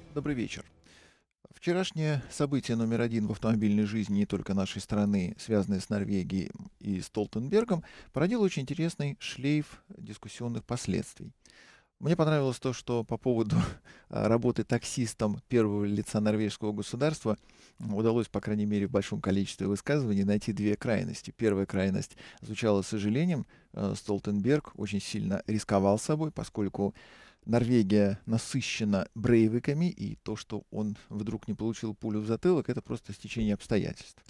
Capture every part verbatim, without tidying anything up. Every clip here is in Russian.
Добрый вечер. Вчерашнее событие номер один в автомобильной жизни не только нашей страны, связанное с Норвегией и Столтенбергом, породило очень интересный шлейф дискуссионных последствий. Мне понравилось то, что по поводу а, работы таксистом первого лица норвежского государства м, удалось, по крайней мере, в большом количестве высказываний найти две крайности. Первая крайность звучала с сожалением. э, Столтенберг очень сильно рисковал собой, поскольку Норвегия насыщена брейвиками, и то, что он вдруг не получил пулю в затылок, это просто стечение обстоятельств.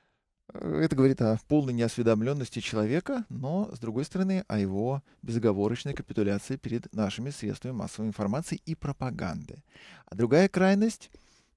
Э, Это говорит о полной неосведомленности человека, но, с другой стороны, о его безоговорочной капитуляции перед нашими средствами массовой информации и пропаганды. А другая крайность.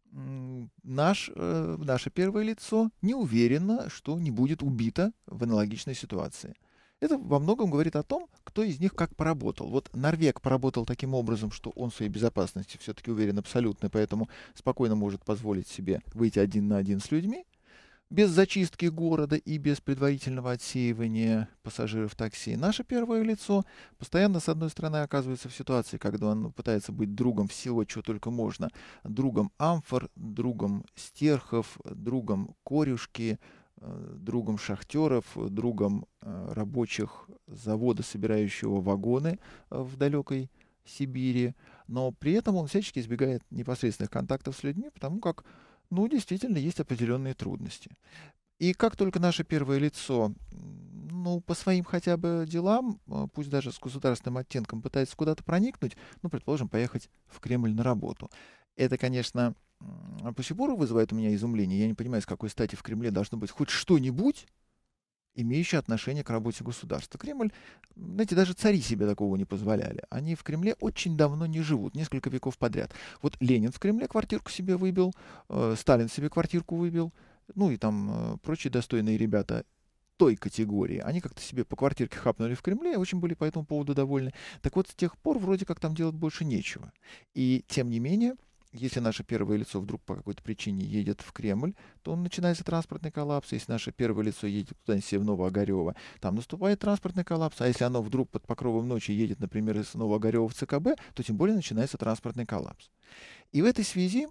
м, Наш, э, наше первое лицо не уверено, что не будет убито в аналогичной ситуации. Это во многом говорит о том, кто из них как поработал. Вот Норвег поработал таким образом, что он в своей безопасности все-таки уверен абсолютно, поэтому спокойно может позволить себе выйти один на один с людьми, без зачистки города и без предварительного отсеивания пассажиров такси. Наше первое лицо постоянно, с одной стороны, оказывается в ситуации, когда он пытается быть другом всего, чего только можно. Другом амфор, другом стерхов, другом корюшки, э, другом шахтеров, другом э, рабочих завода, собирающего вагоны э, в далекой Сибири. Но при этом он всячески избегает непосредственных контактов с людьми, потому как, ну, действительно, есть определенные трудности. И как только наше первое лицо, м, ну, по своим хотя бы делам, э, пусть даже с государственным оттенком, пытается куда-то проникнуть, ну, предположим, поехать в Кремль на работу. Это, конечно, м, по сих пор вызывает у меня изумление. Я не понимаю, с какой стати в Кремле должно быть хоть что-нибудь, имеющее отношение к работе государства. Кремль, знаете, даже цари себе такого не позволяли. Они в Кремле очень давно не живут, несколько веков подряд. Вот Ленин в Кремле квартирку себе выбил, э, Сталин себе квартирку выбил, ну и там э, прочие достойные ребята той категории. Они как-то себе по квартирке хапнули в Кремле и очень были по этому поводу довольны. Так вот, с тех пор вроде как там делать больше нечего. И тем не менее, если наше первое лицо вдруг по какой-то причине едет в Кремль, то начинается транспортный коллапс. Если наше первое лицо едет куда-нибудь себе в Новоогарево, там наступает транспортный коллапс. А если оно вдруг под покровом ночи едет, например, из Новоогарева в ЦКБ, то тем более начинается транспортный коллапс. И в этой связи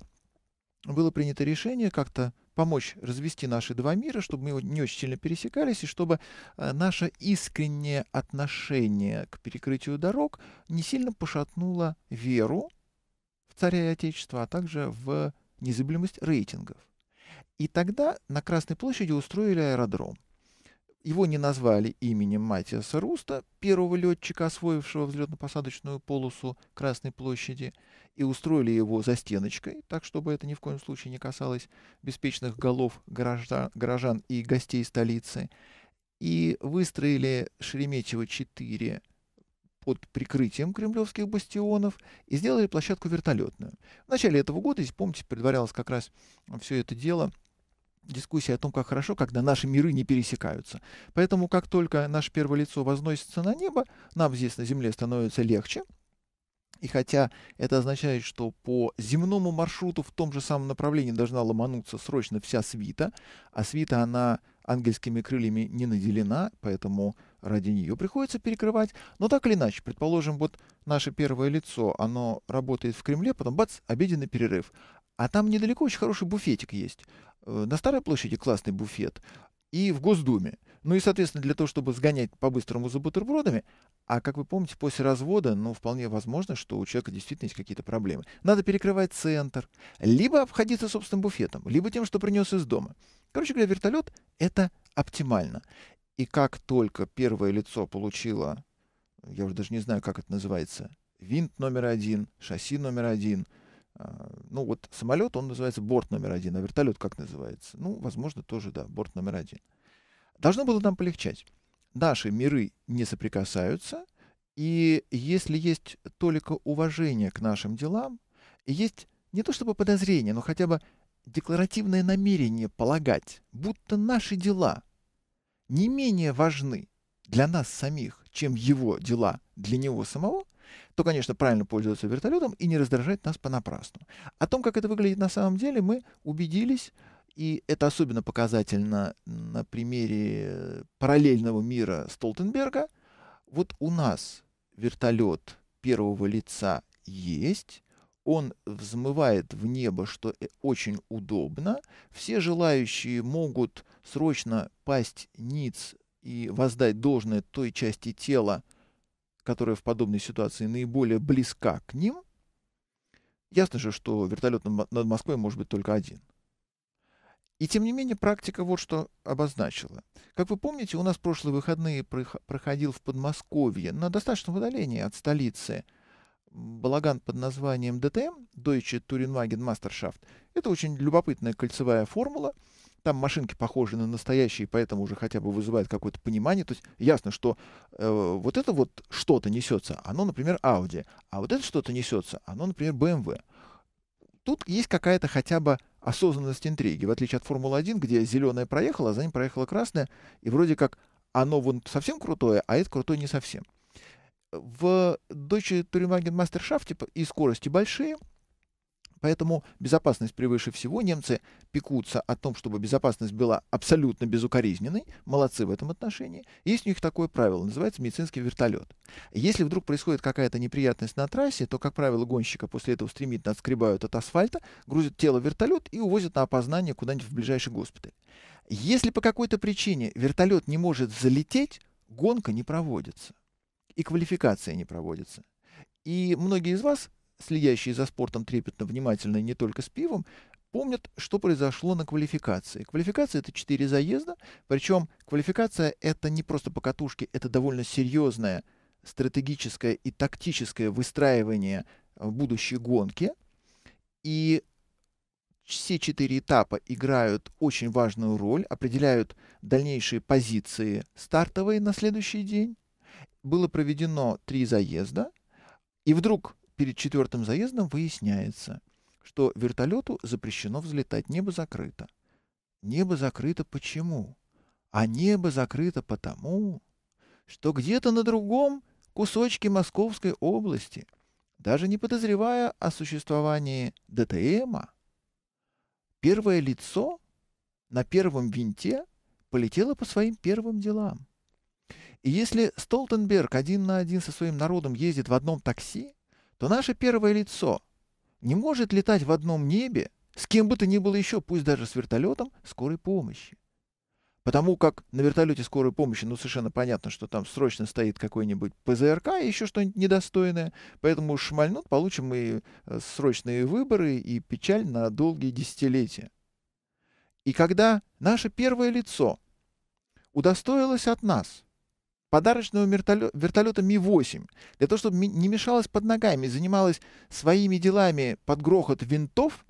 было принято решение как-то помочь развести наши два мира, чтобы мы не очень сильно пересекались, и чтобы э, наше искреннее отношение к перекрытию дорог не сильно пошатнуло веру в царя и отечество, а также в незыблемость рейтингов. И тогда на Красной площади устроили аэродром. Его не назвали именем Матиаса Руста, первого летчика, освоившего взлетно-посадочную полосу Красной площади, и устроили его за стеночкой, так, чтобы это ни в коем случае не касалось беспечных голов горожан, горожан и гостей столицы. И выстроили Шереметьево четыре под прикрытием кремлевских бастионов и сделали площадку вертолетную. В начале этого года, если помните, предварялось как раз все это дело дискуссия о том, как хорошо, когда наши миры не пересекаются. Поэтому, как только наше первое лицо возносится на небо, нам здесь на Земле становится легче. И хотя это означает, что по земному маршруту в том же самом направлении должна ломануться срочно вся свита, а свита, она ангельскими крыльями не наделена, поэтому ради нее приходится перекрывать. Но так или иначе, предположим, вот наше первое лицо, оно работает в Кремле, потом бац, обеденный перерыв. А там недалеко очень хороший буфетик есть. Э, На Старой площади классный буфет. И в Госдуме. Ну и, соответственно, для того, чтобы сгонять по-быстрому за бутербродами, а как вы помните, после развода, ну, вполне возможно, что у человека действительно есть какие-то проблемы. Надо перекрывать центр, либо обходиться собственным буфетом, либо тем, что принес из дома. Короче говоря, вертолет — это оптимально. И как только первое лицо получило, я уже даже не знаю, как это называется, винт номер один, шасси номер один, а, ну вот самолет, он называется борт номер один, а вертолет как называется? Ну, возможно, тоже, да, борт номер один. Должно было нам полегчать. Наши миры не соприкасаются, и если есть только уважение к нашим делам, и есть не то чтобы подозрение, но хотя бы декларативное намерение полагать, будто наши дела не менее важны для нас самих, чем его дела для него самого, то, конечно, правильно пользоваться вертолетом и не раздражать нас понапрасну. О том, как это выглядит на самом деле, мы убедились, и это особенно показательно на примере э, параллельного мира Столтенберга. Вот у нас вертолет первого лица есть, он взмывает в небо, что э- очень удобно. Все желающие могут срочно пасть ниц и воздать должное той части тела, которая в подобной ситуации наиболее близка к ним. Ясно же, что вертолет над Мо- над Москвой может быть только один. И тем не менее практика вот что обозначила. Как вы помните, у нас в прошлые выходные прох- проходил в Подмосковье на достаточном удалении от столицы балаган под названием дэ тэ эм, Deutsche Tourenwagen Meisterschaft. Это очень любопытная кольцевая формула. Там машинки похожи на настоящие, поэтому уже хотя бы вызывает какое-то понимание. То есть ясно, что э, вот это вот что-то несется, оно, например, Audi, а вот это что-то несется, оно, например, бэ эм вэ. Тут есть какая-то хотя бы осознанность интриги, в отличие от Формулы-один, где зеленая проехала, а за ним проехала красная, и вроде как оно вон совсем крутое, а это крутое не совсем. В Deutsche Tourenwagen Meisterschaft и скорости большие, поэтому безопасность превыше всего. Немцы пекутся о том, чтобы безопасность была абсолютно безукоризненной. Молодцы в этом отношении. Есть у них такое правило, называется медицинский вертолет. Если вдруг происходит какая-то неприятность на трассе, то, как правило, гонщика после этого стремительно отскребают от асфальта, грузят тело в вертолет и увозят на опознание куда-нибудь в ближайший госпиталь. Если по какой-то причине вертолет не может залететь, гонка не проводится. И квалификация не проводится. И многие из вас, следящие за спортом трепетно, внимательно и не только с пивом, помнят, что произошло на квалификации. Квалификация — это четыре заезда, причем квалификация — это не просто покатушки, это довольно серьезное стратегическое и тактическое выстраивание э, будущей гонки. И все четыре этапа играют очень важную роль, определяют дальнейшие позиции стартовые на следующий день. Было проведено три заезда, и вдруг перед четвертым заездом выясняется, что вертолету запрещено взлетать, небо закрыто. Небо закрыто почему? А небо закрыто потому, что где-то на другом кусочке Московской области, даже не подозревая о существовании дэ тэ эма, первое лицо на первом винте полетело по своим первым делам. И если Столтенберг один на один со своим народом ездит в одном такси, то наше первое лицо не может летать в одном небе с кем бы то ни было еще, пусть даже с вертолетом скорой помощи. Потому как на вертолете скорой помощи, ну, совершенно понятно, что там срочно стоит какой-нибудь пэ зэ эр ка и еще что-нибудь недостойное, поэтому шмальнут, получим и э, срочные выборы, и печаль на долгие десятилетия. И когда наше первое лицо удостоилось от нас подарочного вертолета, вертолета Ми восемь, для того, чтобы не мешалась под ногами, занималась своими делами под грохот винтов,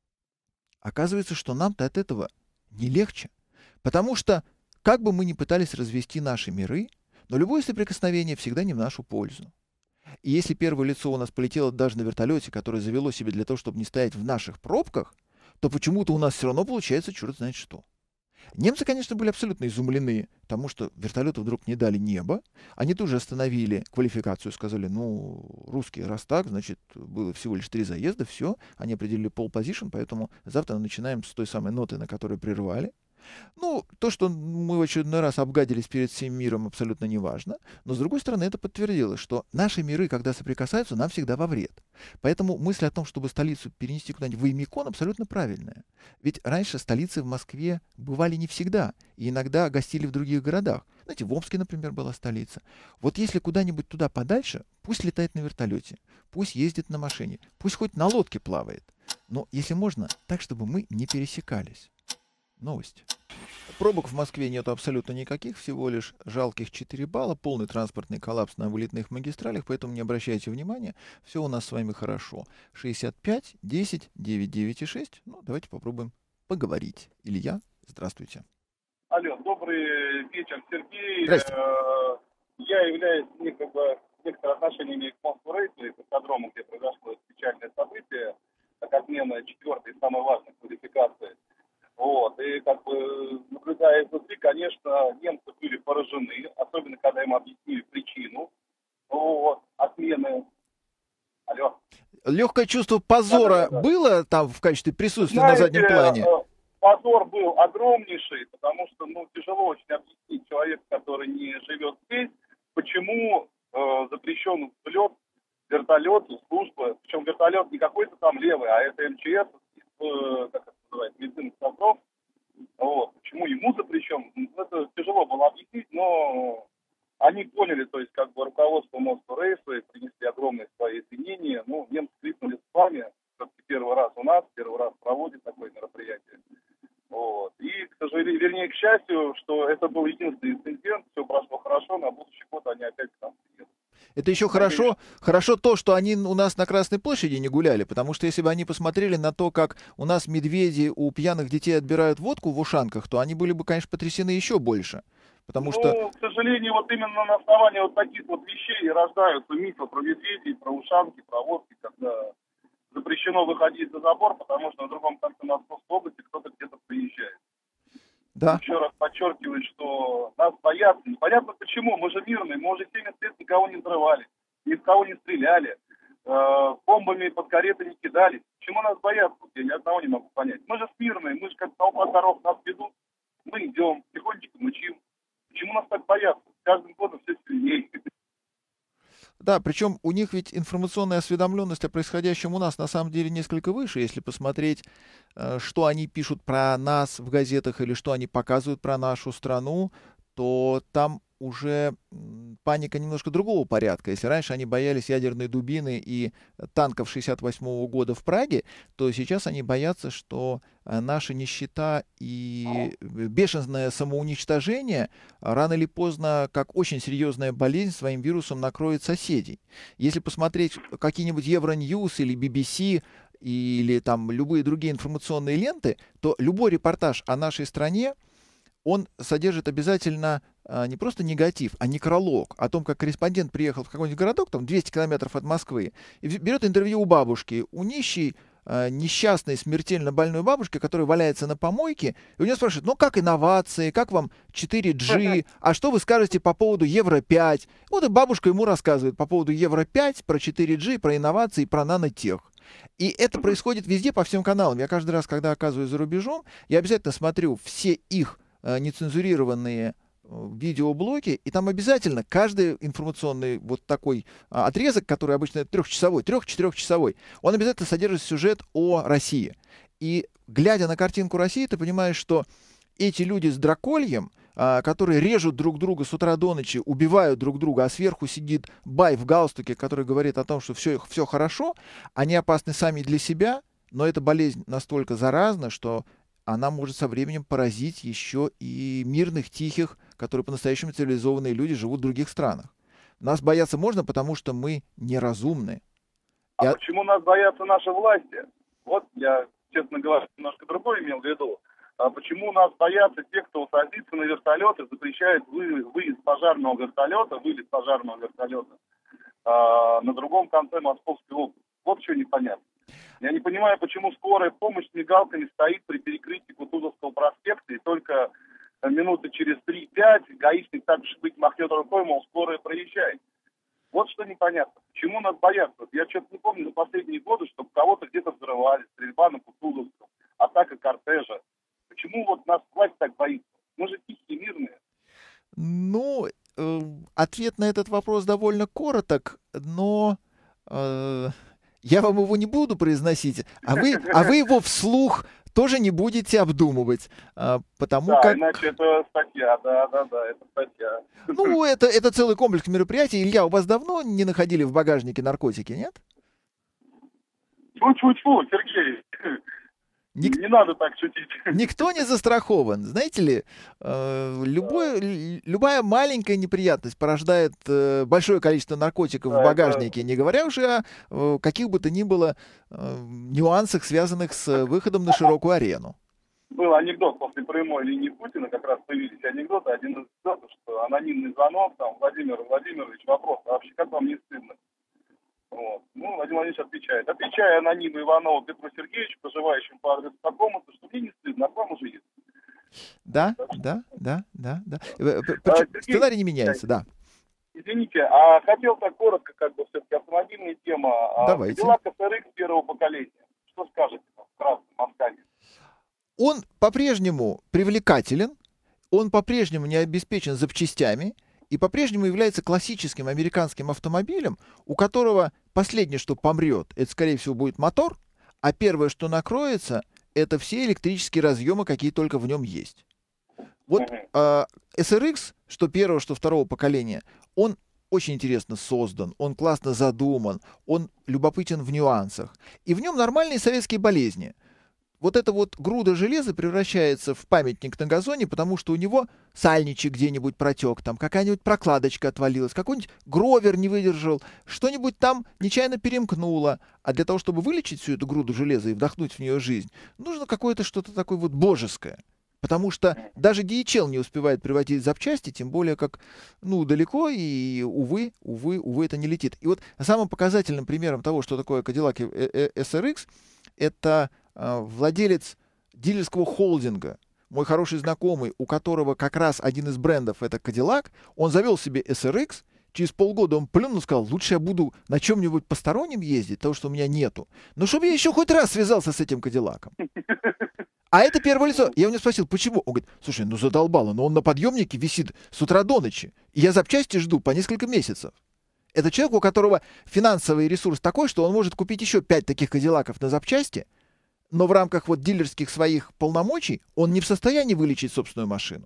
оказывается, что нам-то от этого не легче. Потому что, как бы мы ни пытались развести наши миры, но любое соприкосновение всегда не в нашу пользу. И если первое лицо у нас полетело даже на вертолете, которое завело себе для того, чтобы не стоять в наших пробках, то почему-то у нас все равно получается черт знает что. Немцы, конечно, были абсолютно изумлены тому, что вертолету вдруг не дали небо. Они тут же остановили квалификацию, сказали, ну, русские, раз так, значит, было всего лишь три заезда, все, они определили pole position, поэтому завтра начинаем с той самой ноты, на которой прервали. Ну, то, что мы в очередной раз обгадились перед всем миром, абсолютно неважно. Но, с другой стороны, это подтвердило, что наши миры, когда соприкасаются, нам всегда во вред. Поэтому мысль о том, чтобы столицу перенести куда-нибудь в Имикон, абсолютно правильная. Ведь раньше столицы в Москве бывали не всегда, и иногда гостили в других городах. Знаете, в Омске, например, была столица. Вот если куда-нибудь туда подальше, пусть летает на вертолете, пусть ездит на машине, пусть хоть на лодке плавает. Но, если можно, так, чтобы мы не пересекались. Новость. Пробок в Москве нету абсолютно никаких, всего лишь жалких четыре балла, полный транспортный коллапс на вылетных магистралях, поэтому не обращайте внимания, все у нас с вами хорошо. шестьдесят пять, десять, девять, девять и шесть, ну, давайте попробуем поговорить. Илья, здравствуйте. Алло, добрый вечер, Сергей. Здрасте. Э, Я являюсь некогда в некоторых отношениях к Москву Рейсу, к автодрому, где произошло печальное событие, как отмена четвертой, самой важной квалификации. Вот. И как бы наблюдая изнутри, конечно, немцы были поражены, особенно когда им объяснили причину вот, отмены. Алло. Легкое чувство Да, да, позора да, да. было там в качестве Вы присутствия на знаете, заднем плане? э, позор был огромнейший, потому что, ну, тяжело очень объяснить человеку, который не живет здесь, почему э, запрещен взлет вертолет, служба, причем вертолет не какой-то там левый, а это эм че эс, э, как это называется, медицинский катастроф. Вот. Почему ему запрещен? Это тяжело было объяснить, но они поняли, то есть как бы руководство Moscow Raceway принесли огромные свои извинения. Ну, немцы крикнули с вами, все-таки первый раз у нас, первый раз проводит такое мероприятие. Вот. И, к сожалению, вернее, к счастью, что это был единственный инцидент, все прошло хорошо, на будущий год они опять к нам приедут. Это еще хорошо, хорошо то, что они у нас на Красной площади не гуляли, потому что если бы они посмотрели на то, как у нас медведи у пьяных детей отбирают водку в ушанках, то они были бы, конечно, потрясены еще больше. Потому ну, что... к сожалению, вот именно на основании вот таких вот вещей рождаются мифы про медведей, про ушанки, про водки, когда запрещено выходить за забор, потому что на другом конце Московской области кто-то где-то приезжает. Да. Еще раз подчеркиваю, что нас боятся. Непонятно почему. Мы же мирные. Мы уже семьдесят лет никого не взрывали, ни в кого не стреляли, э, бомбами под кареты не кидались. Почему нас боятся? Я ни одного не могу понять. Мы же мирные. Мы же как толпа коров нас ведут. Мы идем, тихонечко мычим. Почему нас так боятся? С каждым годом все сильнее. Да, причем у них ведь информационная осведомленность о происходящем у нас на самом деле несколько выше. Если посмотреть, что они пишут про нас в газетах или что они показывают про нашу страну, то там уже паника немножко другого порядка. Если раньше они боялись ядерной дубины и танков шестьдесят восьмого года в Праге, то сейчас они боятся, что наша нищета и бешеное самоуничтожение рано или поздно, как очень серьезная болезнь, своим вирусом накроет соседей. Если посмотреть какие-нибудь Евроньюз или би би си, или там любые другие информационные ленты, то любой репортаж о нашей стране, он содержит обязательно а, не просто негатив, а некролог о том, как корреспондент приехал в какой-нибудь городок, там двести километров от Москвы, и берет интервью у бабушки, у нищей, а, несчастной, смертельно больной бабушки, которая валяется на помойке, и у нее спрашивают, ну как инновации, как вам четыре джи, а что вы скажете по поводу Евро пять? Вот и бабушка ему рассказывает по поводу Евро пять, про четыре джи, про инновации, про нанотех. И это происходит везде по всем каналам. Я каждый раз, когда оказываюсь за рубежом, я обязательно смотрю все их нецензурированные видеоблоки, и там обязательно каждый информационный вот такой отрезок, который обычно трехчасовой, трех-четырехчасовой, он обязательно содержит сюжет о России. И глядя на картинку России, ты понимаешь, что эти люди с дракольем, которые режут друг друга с утра до ночи, убивают друг друга, а сверху сидит бай в галстуке, который говорит о том, что все, все хорошо, они опасны сами для себя, но эта болезнь настолько заразна, что она может со временем поразить еще и мирных, тихих, которые по-настоящему цивилизованные люди живут в других странах. Нас бояться можно, потому что мы неразумны. А я... почему нас боятся наши власти? Вот я, честно говоря, немножко другое имел в виду. А почему нас боятся те, кто садится на вертолет и запрещает вы, выезд пожарного вертолета, вылет пожарного вертолета а, на другом конце Московской области? Вот что непонятно. Я не понимаю, почему скорая помощь с мигалками стоит при перекрытии Кутузовского проспекта, и только минуты через три-пять гаишник так же быть махнет рукой, мол, скорая проезжает. Вот что непонятно. Почему нас боятся? Я что-то не помню за последние годы, чтобы кого-то где-то взрывали, стрельба на Кутузовском, атака кортежа. Почему вот нас власть так боится? Мы же тихие, мирные. Ну, э, ответ на этот вопрос довольно короток, но... Э... Я вам его не буду произносить, а вы, а вы его вслух тоже не будете обдумывать, потому да, как... иначе это статья, да, да, да, это статья. Ну, это, это целый комплекс мероприятий. Илья, у вас давно не находили в багажнике наркотики, нет? Тьфу-тьфу-тьфу, Сергей, Ник... не надо так шутить. Никто не застрахован. Знаете ли, э, любой, да. любая маленькая неприятность порождает э, большое количество наркотиков да, в багажнике, это... не говоря уже о э, каких бы то ни было э, нюансах, связанных с выходом на широкую арену. Был анекдот после прямой линии Путина, как раз появились анекдоты. Один из анекдотов, что анонимный звонок, там, Владимир Владимирович, вопрос, а вообще как вам не стыдно? Вот. Ну, Владимир Владимирович отвечает. Отвечая анониму Иванову Петру Сергеевичу, проживающему по адресу такому-то, что мне не стыдно, а вам уже есть. Да, да, да, да, да. А, сценарий не меняется, да. Извините, а хотел так коротко, как бы все-таки автомобильная тема. Давайте. Кадиллак эс эр икс первого поколения. Что скажете в красном Москве? Он по-прежнему привлекателен, он по-прежнему не обеспечен запчастями, и по-прежнему является классическим американским автомобилем, у которого последнее, что помрет, это, скорее всего, будет мотор, а первое, что накроется, это все электрические разъемы, какие только в нем есть. Вот э, эс эр икс, что первого, что второго поколения, он очень интересно создан, он классно задуман, он любопытен в нюансах. И в нем нормальные советские болезни. Вот эта вот груда железа превращается в памятник на газоне, потому что у него сальничек где-нибудь протек, там какая-нибудь прокладочка отвалилась, какой-нибудь гровер не выдержал, что-нибудь там нечаянно перемкнуло. А для того, чтобы вылечить всю эту груду железа и вдохнуть в нее жизнь, нужно какое-то что-то такое вот божеское. Потому что даже ди эйч эл не успевает превратить запчасти, тем более как, ну, далеко, и, увы, увы, увы, это не летит. И вот самым показательным примером того, что такое Cadillac эс эр икс, это э, владелец дилерского холдинга, мой хороший знакомый, у которого как раз один из брендов это Cadillac, он завел себе эс эр икс, через полгода он плюнул и сказал, лучше я буду на чем-нибудь постороннем ездить, того, что у меня нету, но чтобы я еще хоть раз связался с этим Кадиллаком. А это первое лицо. Я у него спросил, почему? Он говорит, слушай, ну задолбало, но он на подъемнике висит с утра до ночи. И я запчасти жду по несколько месяцев. Это человек, у которого финансовый ресурс такой, что он может купить еще пять таких кадиллаков на запчасти, но в рамках вот дилерских своих полномочий он не в состоянии вылечить собственную машину.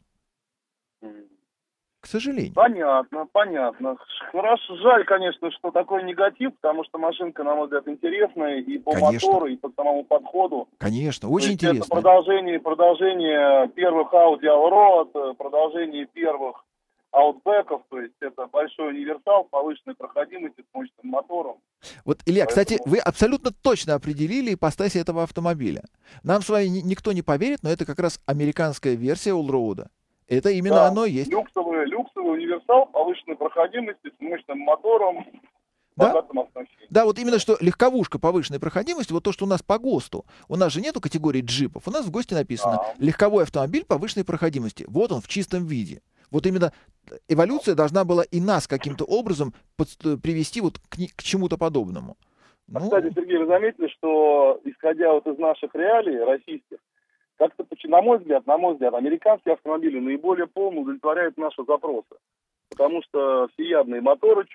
К сожалению. Понятно, понятно. Хорошо, жаль, конечно, что такой негатив, потому что машинка, на мой взгляд, интересная и по Конечно. мотору, и по самому подходу. Конечно, То очень есть интересно. Это продолжение, продолжение первых Audi Allroad, продолжение первых Outback'ов, то есть это большой универсал, повышенной проходимости с мощным мотором. Вот, Илья, Поэтому... кстати, вы абсолютно точно определили ипостась этого автомобиля. Нам с вами ни- никто не поверит, но это как раз американская версия Allroad. Это именно Да, оно и есть. люксовый, люксовый универсал, повышенной проходимости, с мощным мотором, Да? богатым оснащением. Да, вот именно что легковушка повышенной проходимости, вот то, что у нас по ГОСТу. У нас же нету категории джипов. У нас в ГОСТе написано Да. легковой автомобиль повышенной проходимости. Вот он в чистом виде. Вот именно эволюция должна была и нас каким-то образом под- привести вот к, ни- к чему-то подобному. А, Ну, Кстати, Сергей, вы заметили, что исходя вот из наших реалий российских, как-то, поч- на мой взгляд, на мой взгляд, американские автомобили наиболее полно удовлетворяют наши запросы. Потому что всеядные моторы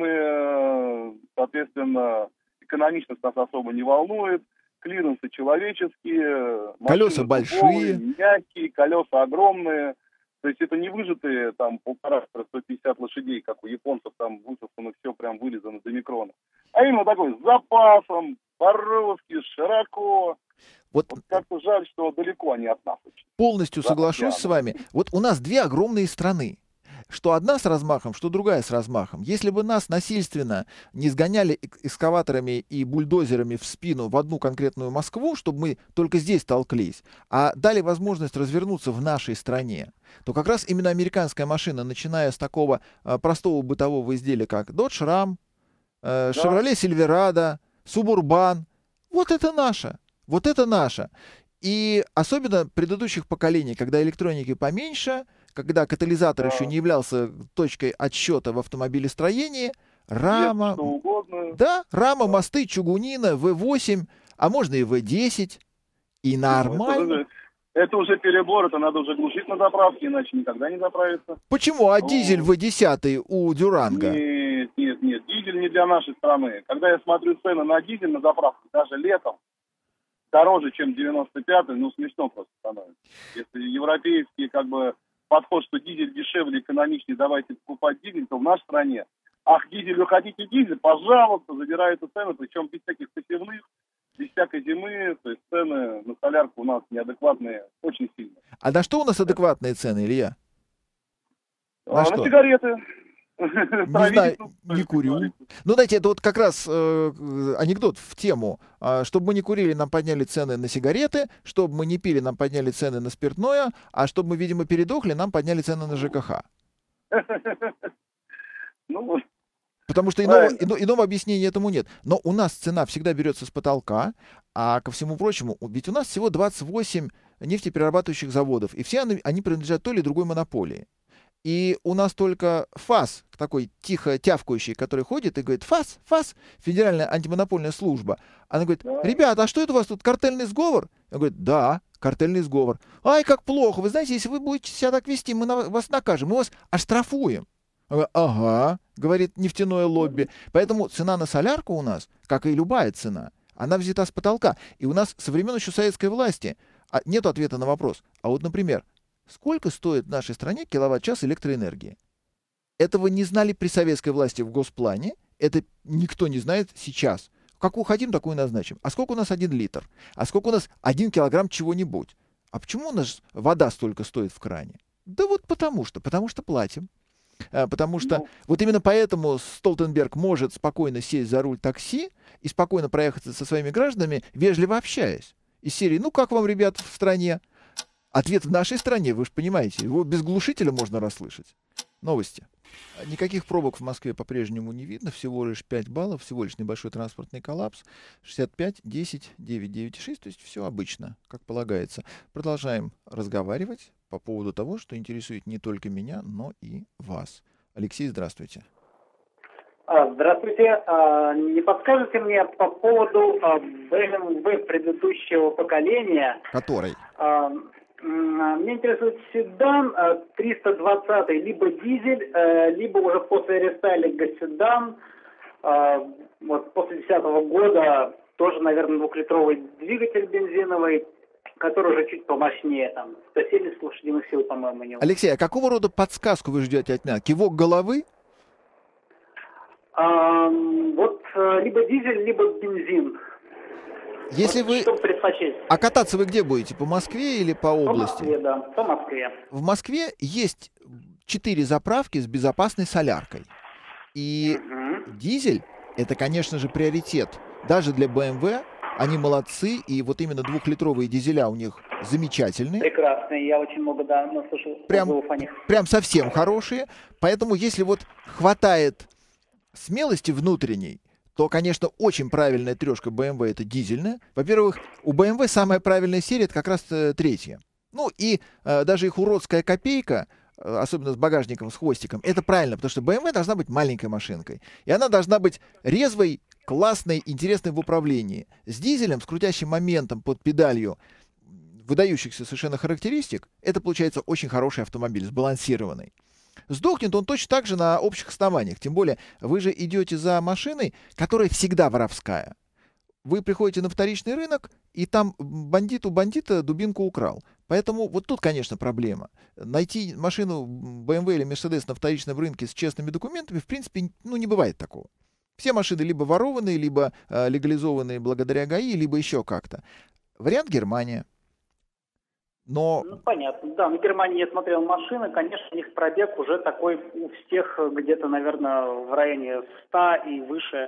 чугунные, соответственно, экономичность нас особо не волнует, клиренсы человеческие, Колеса машины большие. дубовые, мягкие, колеса огромные. То есть это не выжатые там полтора сто пятьдесят лошадей, как у японцев, там высосано все прям вылизано до микрона. А именно такой с запасом, по-русски, широко. вот Вот как-то жаль, что далеко они от нас очень. полностью За соглашусь с океаном. вами. Вот у нас две огромные страны. Что одна с размахом, что другая с размахом. Если бы нас насильственно не сгоняли эк- экскаваторами и бульдозерами в спину в одну конкретную Москву, чтобы мы только здесь толклись, а дали возможность развернуться в нашей стране, то как раз именно американская машина, начиная с такого а, простого бытового изделия, как Dodge Ram, э, Chevrolet Silverado, Suburban, вот это наша. Вот это наша. И особенно предыдущих поколений, когда электроники поменьше, когда катализатор Да. еще не являлся точкой отсчета в автомобилестроении, рама, Есть что угодно. да, рама, мосты, чугунина, вэ восемь, а можно и вэ десять, и Ну, Это нормально. уже, это уже перебор, это надо уже глушить на заправке, иначе никогда не заправится. Почему? А Ну, дизель вэ десять у Дюранга? Нет, нет, нет, дизель не для нашей страны. Когда я смотрю цены на дизель на заправках, даже летом, дороже, чем девяносто пятый, ну смешно просто становится. Если европейский как бы подход, что дизель дешевле, экономичнее, давайте покупать дизель, то в нашей стране, ах, дизель, вы хотите дизель, пожалуйста, забираются цены, причем без всяких посевных, без всякой зимы, то есть цены на солярку у нас неадекватные очень сильно. А на что у нас адекватные цены, Илья? А, На на что? сигареты. Не знаю, не курю. Ну, дайте, это вот как раз э, анекдот в тему. А, чтобы мы не курили, нам подняли цены на сигареты, чтобы мы не пили, нам подняли цены на спиртное, а чтобы мы, видимо, передохли, нам подняли цены на ЖКХ. Ну, Потому что иного, правильно. ино- иного объяснения этому нет. Но у нас цена всегда берется с потолка, а ко всему прочему, у- ведь у нас всего двадцать восемь нефтеперерабатывающих заводов, и все они, они принадлежат той или другой монополии. И у нас только ФАС, такой тихо тявкающий, который ходит и говорит, ФАС, ФАС, Федеральная антимонопольная служба. Она говорит, Да. ребята, а что это у вас тут, картельный сговор? Он говорит, да, картельный сговор. Ай, как плохо, вы знаете, если вы будете себя так вести, мы на вас накажем, мы вас оштрафуем. Он А, Ага, говорит нефтяное лобби. Поэтому цена на солярку у нас, как и любая цена, она взята с потолка. И у нас со времен еще советской власти а, нет ответа на вопрос. А вот, например, сколько стоит в нашей стране киловатт-час электроэнергии? Этого не знали при советской власти в Госплане, это никто не знает сейчас. Какую хотим, такую назначим. А сколько у нас один литр? А сколько у нас один килограмм чего-нибудь? А почему у нас вода столько стоит в кране? Да вот потому что, потому что платим. А, Потому что Ну, вот именно поэтому Столтенберг может спокойно сесть за руль такси и спокойно проехаться со своими гражданами, вежливо общаясь. Из серии «Ну как вам, ребят, в стране?» Ответ в нашей стране, вы же понимаете, его без глушителя можно расслышать. Новости. Никаких пробок в Москве по-прежнему не видно, всего лишь пять баллов, всего лишь небольшой транспортный коллапс, шестьдесят пять, десять, девять, девять и шесть, то есть все обычно, как полагается. Продолжаем разговаривать по поводу того, что интересует не только меня, но и вас. Алексей, здравствуйте. а, Здравствуйте. А, Не подскажете мне по поводу а, бэ эм вэ предыдущего поколения? Который? А, м, Меня интересует седан а, триста двадцать, либо дизель, а, либо уже после рестайлинга седан. А, Вот после две тысячи десятого года тоже, наверное, двухлитровый двигатель бензиновый, который уже чуть помощнее, там, сто семьдесят лошадиных сил, по-моему, у него. Алексей, а какого рода подсказку вы ждете от меня? Кивок головы? А, Вот э, либо дизель, либо бензин. Если Вот вы... Что предпочесть? А кататься вы где будете? По Москве или по По области? Москве, да, по Москве. В Москве есть четыре заправки с безопасной соляркой. И Мгм. дизель — это, конечно же, приоритет. Даже для бэ эм вэ они молодцы, и вот именно двухлитровые дизеля у них замечательные, Прекрасный, я очень много, да, наслышал прям, отзывов о них. прям совсем хорошие. Поэтому если вот хватает смелости внутренней, то, конечно, очень правильная трешка бэ эм вэ — это дизельная. Во-первых, у бэ эм вэ самая правильная серия — это как раз э, третья. Ну и э, даже их уродская копейка, э, особенно с багажником, с хвостиком, это правильно, потому что бэ эм вэ должна быть маленькой машинкой. И она должна быть резвой, классной, интересной в управлении. С дизелем, с крутящим моментом под педалью, выдающихся совершенно характеристик, это получается очень хороший автомобиль, сбалансированный. Сдохнет он точно так же на общих основаниях. Тем более, вы же идете за машиной, которая всегда воровская. Вы приходите на вторичный рынок, и там бандит у бандита дубинку украл. Поэтому вот тут, конечно, проблема. Найти машину бэ эм вэ или Mercedes на вторичном рынке с честными документами, в принципе, ну, не бывает такого. Все машины либо ворованные, либо э, легализованные благодаря ГАИ, либо еще как-то. Вариант Германия. Но Ну, понятно. Да, в Германии я смотрел машины, конечно, у них пробег уже такой у всех где-то, наверное, в районе ста и выше.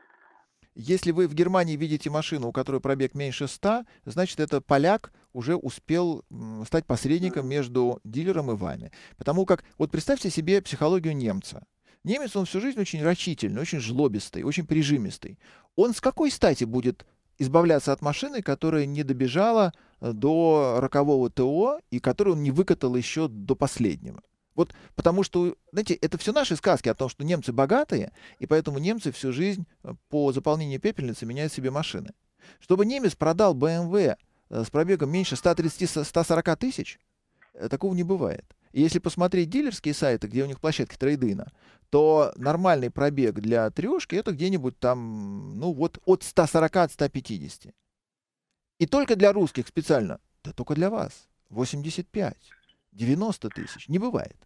если вы в Германии видите машину, у которой пробег меньше ста, значит, это поляк уже успел м, стать посредником между дилером и вами. Потому как, вот представьте себе психологию немца. Немец, он всю жизнь очень рачительный, очень жлобистый, очень прижимистый. Он с какой стати будет избавляться от машины, которая не добежала э, до рокового ТО и которую он не выкатал еще до последнего? Вот потому что, знаете, это все наши сказки о том, что немцы богатые, и поэтому немцы всю жизнь э, по заполнению пепельницы меняют себе машины. Чтобы немец продал бэ эм вэ э, с пробегом меньше ста тридцати - ста сорока тысяч, э, такого не бывает. И если посмотреть дилерские сайты, где у них площадки трейдина, то нормальный пробег для трешки — это где-нибудь там, ну вот от ста сорока, от ста пятидесяти. И только для русских специально, да только для вас, восемьдесят пять, девяносто тысяч, не бывает.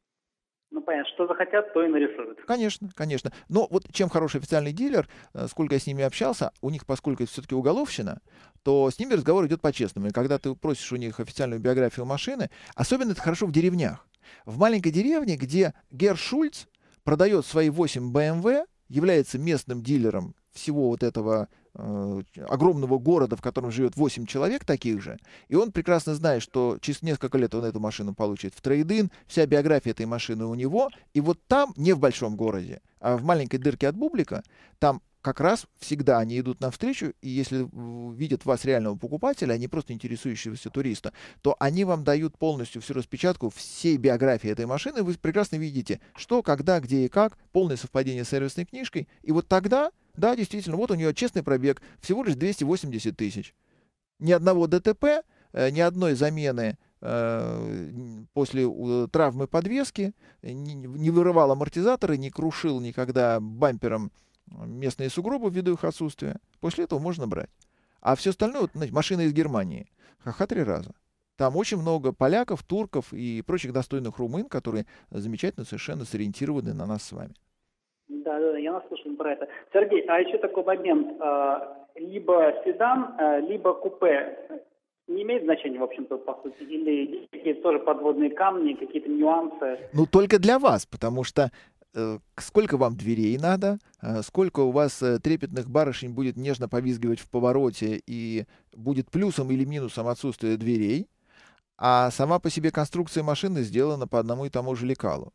Ну, понятно, что захотят, то и нарисуют. Конечно, конечно. Но вот чем хороший официальный дилер, э, сколько я с ними общался, у них, поскольку это все-таки уголовщина, то с ними разговор идет по-честному. И когда ты просишь у них официальную биографию машины, особенно это хорошо в деревнях. В маленькой деревне, где Герр Шульц продает свои восемь бэ эм вэ, является местным дилером всего вот этого э, огромного города, в котором живет восемь человек таких же, и он прекрасно знает, что через несколько лет он эту машину получит в трейд-ин, вся биография этой машины у него, и вот там, не в большом городе, а в маленькой дырке от бублика, там как раз всегда они идут навстречу, и если э, видят вас реального покупателя, а не просто интересующегося туриста, то они вам дают полностью всю распечатку всей биографии этой машины, вы прекрасно видите, что, когда, где и как, полное совпадение с сервисной книжкой, и вот тогда, да, действительно, вот у нее честный пробег, всего лишь двести восемьдесят тысяч. Ни одного ДТП, э, ни одной замены э, после э, травмы подвески, не, не вырывал амортизаторы, не крушил никогда бампером местные сугробы ввиду их отсутствия, после этого можно брать. А все остальное, вот, знаете, машина из Германии, ха-ха три раза. Там очень много поляков, турков и прочих достойных румын, которые замечательно совершенно сориентированы на нас с вами. Да, да, я наслышан про это. Сергей, а еще такой момент. Либо седан, либо купе. Не имеет значения, в общем-то, по сути? Или какие-то тоже подводные камни, какие-то нюансы? Ну, только для вас, потому что э, сколько вам дверей надо, э, сколько у вас э, трепетных барышень будет нежно повизгивать в повороте, и будет плюсом или минусом отсутствие дверей, а сама по себе конструкция машины сделана по одному и тому же лекалу.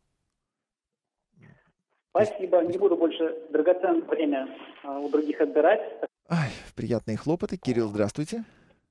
Спасибо. Не буду больше драгоценное время а, у других отбирать. Ай, приятные хлопоты. Кирилл, здравствуйте.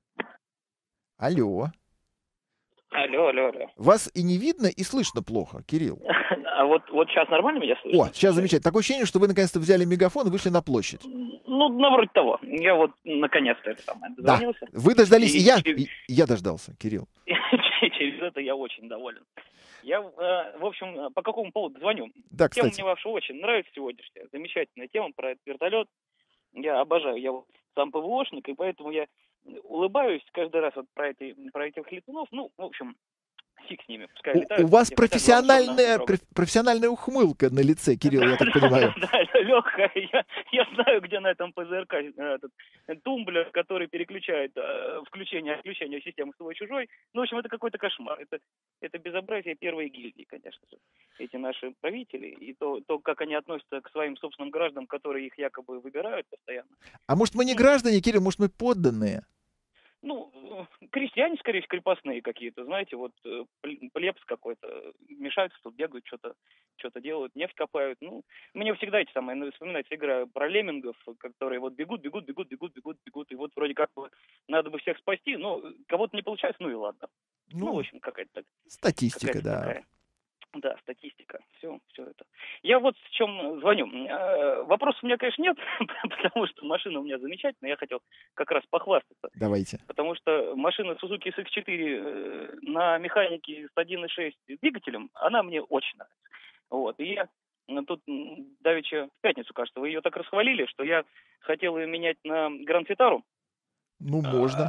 Алло. Алло, алло, алло. Вас и не видно, и слышно плохо, Кирилл. А вот, вот сейчас нормально меня слышно? О, сейчас замечательно. Такое ощущение, что вы наконец-то взяли мегафон и вышли на площадь. Ну, ну, вроде того. Я вот наконец-то это самое дозвонился. Да, вы дождались, и, и я, через... и я дождался, Кирилл. Через это я очень доволен. Я, э, в общем, по какому поводу звоню? Да, Тема кстати. мне ваша очень нравится сегодняшняя. Замечательная тема про этот вертолет. Я обожаю. Я вот сам ПВОшник, и поэтому я улыбаюсь каждый раз вот про, эти, про этих летунов. Ну, в общем, фиг с ними. Пускай У, летают. у вас Я профессиональная, проф, профессиональная ухмылка на лице, Кирилл, я так понимаю. Да, легкая. Я, я знаю, где на этом ПЗРК этот тумблер, который переключает э, включение и отключение системы свой-чужой. Ну, в общем, это какой-то кошмар. Это, это безобразие первой гильдии, конечно же. Эти наши правители. И то, то, как они относятся к своим собственным гражданам, которые их якобы выбирают постоянно. А может, мы не граждане, Кирилл, может, мы подданные? Ну, крестьяне, скорее всего, крепостные какие-то, знаете, вот плебс какой-то, мешаются тут, бегают, что-то что-то делают, нефть копают. Ну, мне всегда эти самые, ну, вспоминается игра про леммингов, которые вот бегут, бегут, бегут, бегут, бегут, бегут, и вот вроде как бы надо бы всех спасти, но кого-то не получается, ну и ладно. Ну, ну в общем, какая-то так. Статистика, какая-то да. Такая. Да, статистика, все, все это. Я вот с чем звоню. Вопросов у меня, конечно, нет, потому что машина у меня замечательная. Я хотел как раз похвастаться. Давайте. Потому что машина Suzuki эс икс четыре на механике с один и шесть двигателем, она мне очень нравится. Вот. И я тут давеча в пятницу, кажется, вы ее так расхвалили, что я хотел ее менять на Гранд Витару. Ну, можно.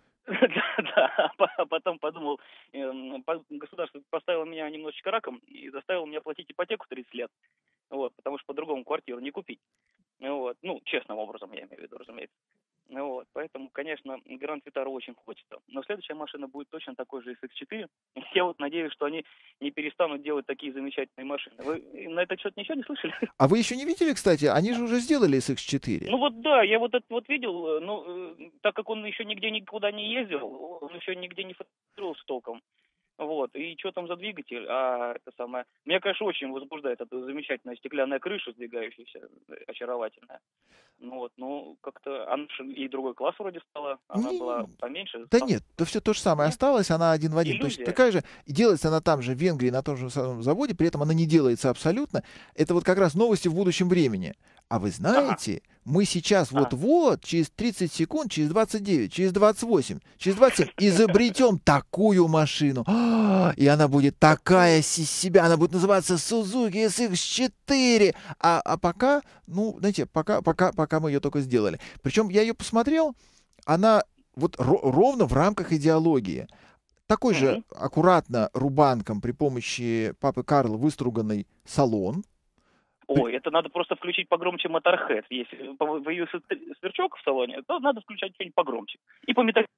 Да, а потом подумал, государство поставило меня немножечко раком и заставило меня платить ипотеку тридцать лет, вот, потому что по-другому квартиру не купить. Вот. Ну, честным образом, я имею в виду, разумеется. Вот. Поэтому, конечно, Гранд Витару очень хочется. Но следующая машина будет точно такой же эс икс четыре. Я вот надеюсь, что они не перестанут делать такие замечательные машины. Вы на этот счет ничего не слышали? А вы еще не видели, кстати? Они же уже сделали эс икс четыре. Ну вот да, я вот это вот видел, но так как он еще нигде никуда не ездил, он еще нигде не фотографировался толком. Вот, и что там за двигатель? А это самое... Меня, конечно, очень возбуждает эта замечательная стеклянная крыша, сдвигающаяся, очаровательная. Ну вот, ну, как-то она и другой класс вроде стала, она не, была поменьше. Да стала... нет, то все то же самое нет? Осталось, она один в один. Иллюзия. Точно такая же. И делается она там же, в Венгрии, на том же самом заводе, при этом она не делается абсолютно. Это вот как раз новости в будущем времени. А вы знаете, ага. мы сейчас ага. вот-вот, через тридцать секунд, через двадцать девять, через двадцать восемь, через двадцать семь изобретем такую машину. И она будет такая из себя, она будет называться Suzuki эс икс четыре. А, а пока, ну, знаете, пока, пока, пока мы ее только сделали. Причем я ее посмотрел, она вот ро- ровно в рамках идеологии. Такой mm-hmm. же аккуратно рубанком при помощи папы Карла выструганный салон. Ой, это надо просто включить погромче Motorhead. Если появился сверчок в салоне, то надо включать что-нибудь погромче. И по металлике.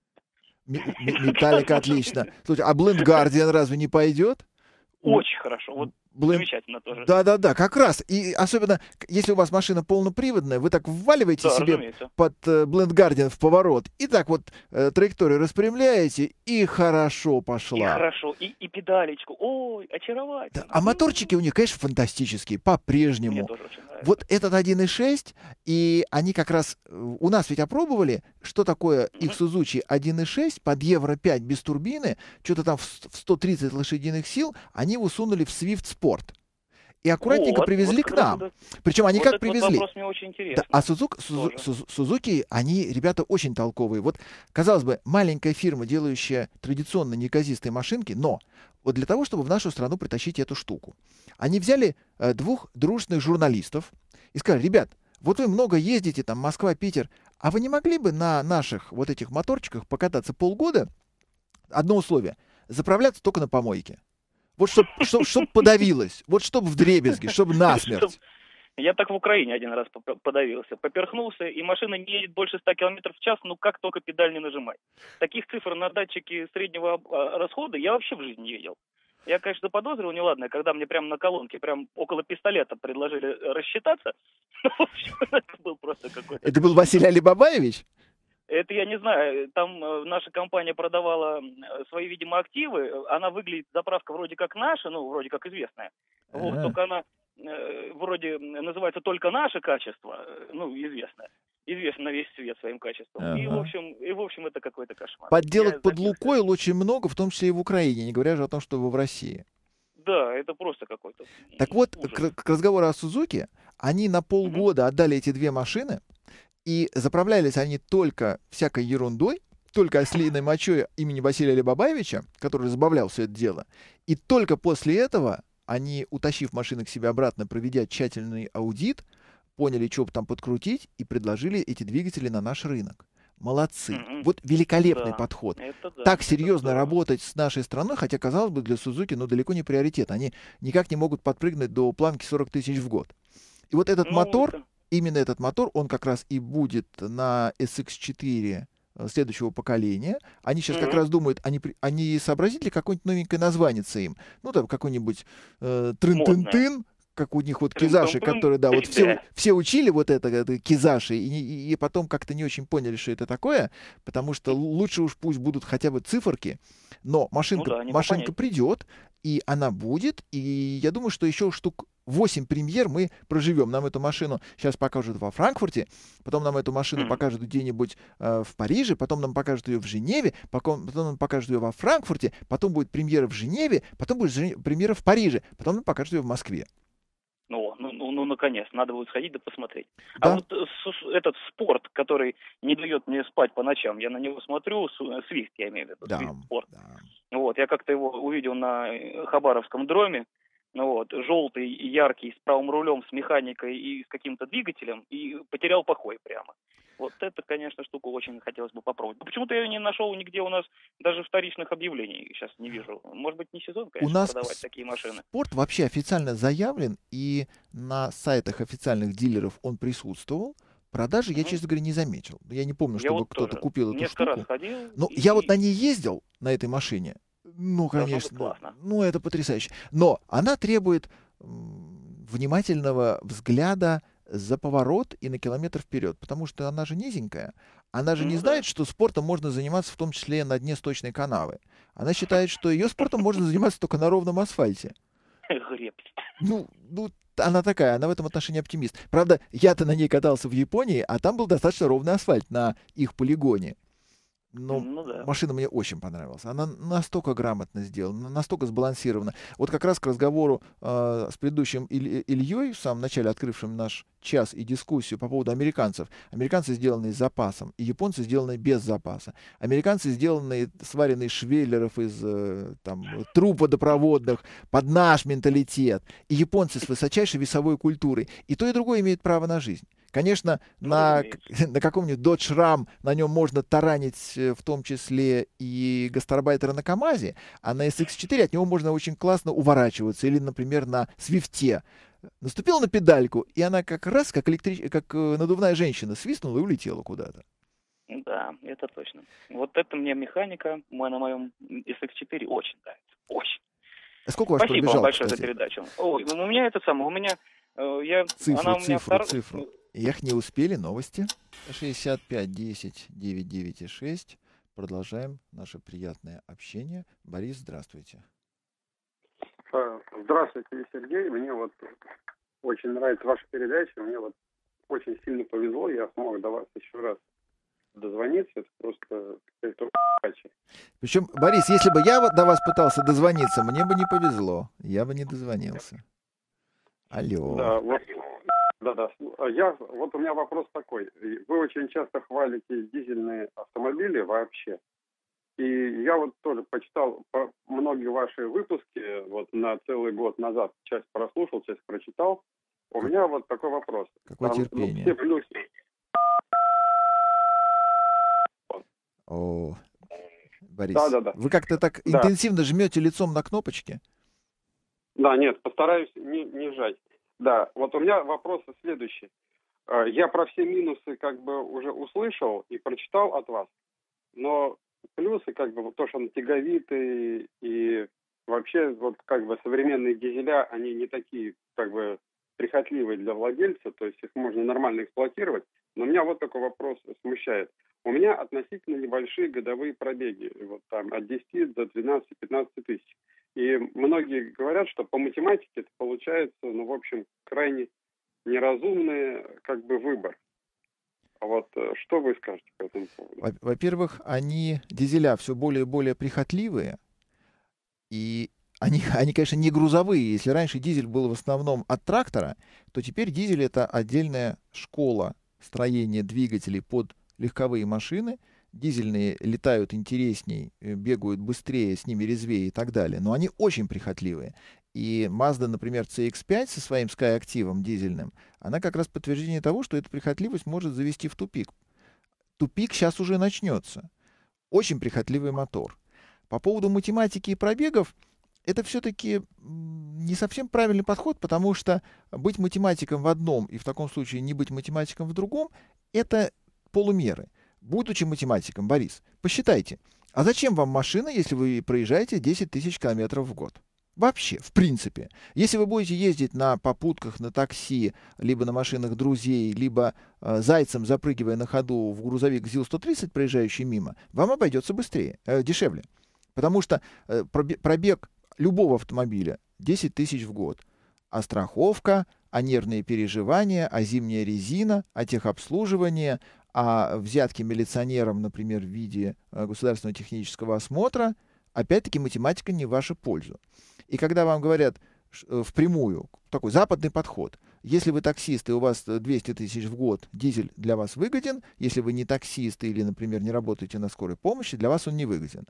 Металлика отлично. Слушай, а Blind Guardian разве не пойдет? Очень хорошо. Вот Blind... замечательно тоже. Да-да-да, как раз. И особенно, если у вас машина полноприводная, вы так вваливаете да, себе разумеется. Под uh, Blind Guardian в поворот, и так вот uh, траекторию распрямляете, и хорошо пошла. И хорошо, и, и педалечку. Ой, очаровательно. Да, а моторчики у них, конечно, фантастические, по-прежнему. Мне тоже очень нравится. Вот этот один и шесть, и они как раз... У нас ведь опробовали, что такое mm-hmm. их Suzuki один и шесть под Евро пять без турбины, что-то там в сто тридцать лошадиных сил, они его сунули в Swift Sport. и аккуратненько Вот, вот привезли как к раз нам. это, Причем они вот как этот вот привезли? вопрос мне очень Да, интересный а Сузук, Сузу- тоже. Сузу- Сузуки, они, ребята, очень толковые. Вот, казалось бы, маленькая фирма, делающая традиционно неказистые машинки, но вот для того, чтобы в нашу страну притащить эту штуку, они взяли э, двух дружных журналистов и сказали: ребят, вот вы много ездите, там, Москва, Питер, а вы не могли бы на наших вот этих моторчиках покататься полгода? Одно условие — заправляться только на помойке. Вот чтоб, чтоб, чтоб подавилось, вот чтоб вдребезги, чтоб Чтоб- насмерть. Я так в Украине один раз поп- подавился. Поперхнулся, и машина не едет больше ста километров в час, ну как только педаль не нажимать. Таких цифр на датчике среднего а, расхода я вообще в жизни не видел. Я, конечно, заподозрил неладное, когда мне прямо на колонке, прям около пистолета предложили э, рассчитаться. Ну, в общем, это был просто какой-то Это был кошмар. Василий Алибабаевич? Это я не знаю. Там э, наша компания продавала м, э, свои, видимо, активы. Она выглядит, заправка вроде как наша, ну, вроде как известная. Вот, Ага. только она э, вроде называется «Только наше качество», э, ну, известное. Известно на весь свет своим качеством. И, в Ага. общем, и, в общем, это какой-то кошмар. Я Подделок под забился. Лукойл очень много, в том числе и в Украине, не говоря же о том, что в России. Да, это просто какой-то Так м, вот, ужас. к, к разговору о Сузуки, они на Мгм. полгода отдали эти две машины, и заправлялись они только всякой ерундой, только ослиной мочой имени Василия Алибабаевича, который забавлял все это дело. И только после этого они, утащив машины к себе обратно, проведя тщательный аудит, поняли, что там подкрутить, и предложили эти двигатели на наш рынок. Молодцы. Мгм. Вот великолепный Да, подход. это да, Так это серьезно здорово. работать с нашей страной, хотя, казалось бы, для Сузуки, ну, далеко не приоритет. Они никак не могут подпрыгнуть до планки сорок тысяч в год. И вот этот Ну, мотор, это... именно этот мотор, он как раз и будет на эс икс четыре э, следующего поколения. Они сейчас как Мгм. раз думают, они, при- они сообразили какое-нибудь новенькое название им. Ну, там какой-нибудь э, трын-тын-тын, как у них вот кизаши, Трын-тын-тын, которые, да, вот все, три дэ. все учили вот это, это кизаши, и, не- и потом как-то не очень поняли, что это такое, потому что лучше уж пусть будут хотя бы циферки, но Ну машинка, да, не машинка попонятнее. придет, и она будет, и я думаю, что еще штук восемь премьер мы проживем. Нам эту машину сейчас покажут во Франкфурте, потом нам эту машину Мгм. покажут где-нибудь э, в Париже, потом нам покажут ее в Женеве, потом, потом нам покажут ее во Франкфурте, потом будет премьера в Женеве, потом будет Жен- премьера в Париже, потом нам покажут ее в Москве. Ну, ну, ну, ну, наконец, надо будет сходить да посмотреть. А Да? вот э, с- этот спорт, который не дает мне спать по ночам, я на него смотрю, Свифт, я имею в виду, Да, Свифт спорт. да. Вот, я как-то его увидел на э, Хабаровском дроме, ну вот, желтый, яркий, с правым рулем, с механикой и с каким-то двигателем, и потерял покой прямо. Вот это, конечно, штуку очень хотелось бы попробовать. Но почему-то я ее не нашел нигде у нас, даже вторичных объявлений сейчас не вижу. Может быть, не сезон, У конечно, нас продавать такие машины. спорт вообще официально заявлен, и на сайтах официальных дилеров он присутствовал. Продажи я, Мгм. честно говоря, не заметил. Я не помню, Я чтобы вот кто-то тоже купил эту несколько раз штуку. ходил, Но и, я вот на и ней ездил, на этой машине. Ну, должно быть конечно, классно. ну это потрясающе. Но она требует м, внимательного взгляда за поворот и на километр вперед, потому что она же низенькая. Она же не Ну знает, да. что спортом можно заниматься в том числе на дне сточной канавы. Она считает, что ее спортом можно заниматься только на ровном асфальте. Гребь. Ну, ну, она такая, она в этом отношении оптимист. Правда, я-то на ней катался в Японии, а там был достаточно ровный асфальт на их полигоне. Но Ну да. машина мне очень понравилась. Она настолько грамотно сделана, настолько сбалансирована. Вот как раз к разговору э, с предыдущим Иль- Ильей, в самом начале открывшим наш час и дискуссию по поводу американцев. Американцы сделаны с запасом, и японцы сделаны без запаса. Американцы сделаны, сварены из швеллеров, из э, там, труб водопроводных, под наш менталитет. И японцы с высочайшей весовой культурой. И то, и другое имеет право на жизнь. Конечно, Ну, на, разумеется. на каком-нибудь Dodge Ram на нем можно таранить э, в том числе и гастарбайтера на КамАЗе, а на эс икс четыре от него можно очень классно уворачиваться. Или, например, на Свифте. Наступил на педальку, и она как раз, как, электрич... как э, надувная женщина, свистнула и улетела куда-то. Да, это точно. Вот это мне механика мо- на моем эс икс четыре очень нравится. Очень. А сколько у вас Спасибо вам пробежал, большое за кстати? передачу. Ой, ну, у меня это самое, у меня, э, я, Цифру, она у меня цифру, втор... цифру. Эх, не успели, новости. шестьдесят пять десять девять девять шесть. Продолжаем наше приятное общение. Борис, здравствуйте. А, Здравствуйте, Сергей. Мне вот очень нравится ваша передача. Мне вот очень сильно повезло. Я смог до вас еще раз дозвониться. Это просто какая-то удача. Причем, Борис, если бы я вот до вас пытался дозвониться, мне бы не повезло. Я бы не дозвонился. Алло. Да, вот, да, да. Я, вот у меня вопрос такой. Вы очень часто хвалите дизельные автомобили вообще. И я вот тоже почитал по- многие ваши выпуски вот на целый год назад. Часть прослушал, часть прочитал. У Как- меня вот такой вопрос. Какое Там, ну, терпение. все плюсы. О, Борис, Да, да, да. вы как-то так Да. интенсивно жмете лицом на кнопочки. Да, нет, постараюсь не, не жать. Да, вот у меня вопрос следующий. Э, Я про все минусы как бы уже услышал и прочитал от вас, но плюсы, как бы вот то, что он тяговитый и вообще вот как бы современные дизеля, они не такие как бы прихотливые для владельца, то есть их можно нормально эксплуатировать. Но меня вот такой вопрос смущает. У меня относительно небольшие годовые пробеги, вот там от десяти до двенадцати-пятнадцати тысяч. И многие говорят, что по математике это получается, ну, в общем, крайне неразумный как бы выбор. А вот э, что вы скажете по этому поводу? Во- Во-первых, они, дизеля, все более и более прихотливые, и они, они, конечно, не грузовые. Если раньше дизель был в основном от трактора, то теперь дизель — это отдельная школа строения двигателей под легковые машины. Дизельные летают интересней, э, бегают быстрее, с ними резвее и так далее. Но они очень прихотливые. И Mazda, например, си икс пять со своим Skyactiv дизельным, она как раз подтверждение того, что эта прихотливость может завести в тупик. Тупик сейчас уже начнется. Очень прихотливый мотор. По поводу математики и пробегов, это все-таки не совсем правильный подход, потому что быть математиком в одном и в таком случае не быть математиком в другом — это полумеры. Будучи математиком, Борис, посчитайте, а зачем вам машина, если вы проезжаете десять тысяч километров в год? Вообще, в принципе. Если вы будете ездить на попутках, на такси, либо на машинах друзей, либо э, зайцем, запрыгивая на ходу в грузовик ЗИЛ сто тридцать, проезжающий мимо, вам обойдется быстрее, э, дешевле. Потому что э, пробе- пробег любого автомобиля десять тысяч в год. А страховка, а нервные переживания, а зимняя резина, а техобслуживание, а взятки милиционерам, например, в виде э, государственного технического осмотра, опять-таки математика не в вашу пользу. И когда вам говорят ш- э, впрямую, такой западный подход, если вы таксист и у вас э, двести тысяч в год, дизель для вас выгоден, если вы не таксист или, например, не работаете на скорой помощи, для вас он не выгоден.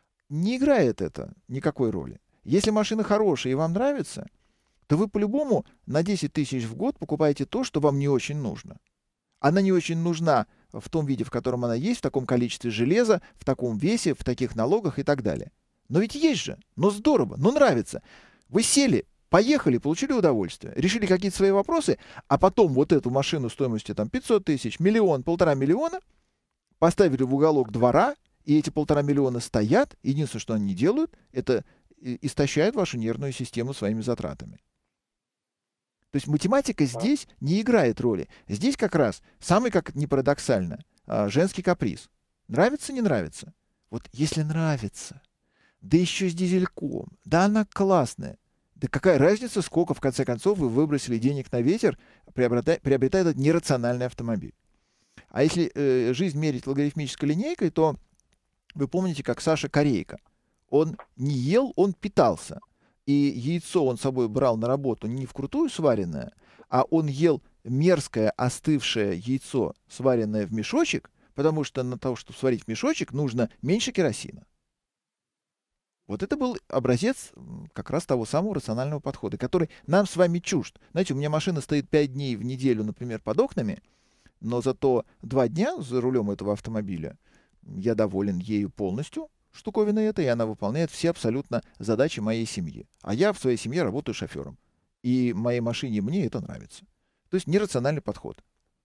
Не играет это никакой роли. Если машина хорошая и вам нравится, то вы по-любому на десять тысяч в год покупаете то, что вам не очень нужно. Она не очень нужна в том виде, в котором она есть, в таком количестве железа, в таком весе, в таких налогах и так далее. Но ведь есть же, ну здорово, ну нравится. Вы сели, поехали, получили удовольствие, решили какие-то свои вопросы, а потом вот эту машину стоимостью там пятьсот тысяч, миллион, полтора миллиона поставили в уголок двора, и эти полтора миллиона стоят. Единственное, что они делают, это и- истощают вашу нервную систему своими затратами. То есть математика А, здесь не играет роли. Здесь как раз самый, как ни парадоксально, а, женский каприз. Нравится, не нравится? Вот если нравится, да еще с дизельком, да она классная. Да какая разница, сколько в конце концов вы выбросили денег на ветер, приобретая, приобретая этот нерациональный автомобиль. А если э, жизнь мерить логарифмической линейкой, то вы помните, как Саша Корейко. Он не ел, он питался. И яйцо он с собой брал на работу не вкрутую сваренное, а он ел мерзкое остывшее яйцо, сваренное в мешочек, потому что на то, чтобы сварить мешочек, нужно меньше керосина. Вот это был образец м, как раз того самого рационального подхода, который нам с вами чужд. Знаете, у меня машина стоит пять дней в неделю, например, под окнами, но зато два дня за рулем этого автомобиля я доволен ею полностью, штуковина эта, и она выполняет все абсолютно задачи моей семьи. А я в своей семье работаю шофером. И моей машине мне это нравится. То есть нерациональный подход.